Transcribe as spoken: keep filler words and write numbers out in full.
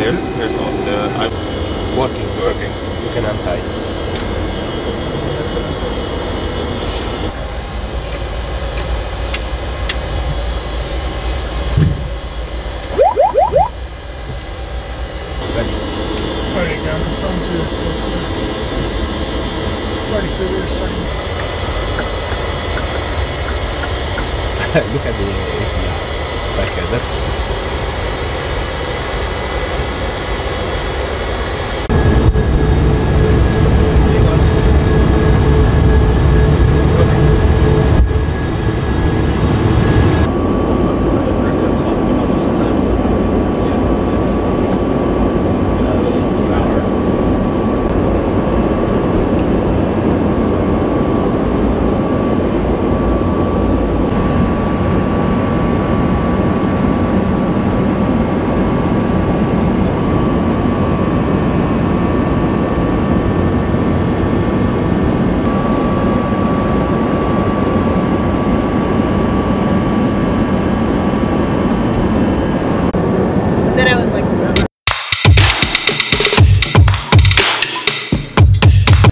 here's here's all the I'm working working. You can untie. That's it, that's it. Alright, ground confirmed to still clear. Already clear, we are starting. Look at the A T R. Like uh, that.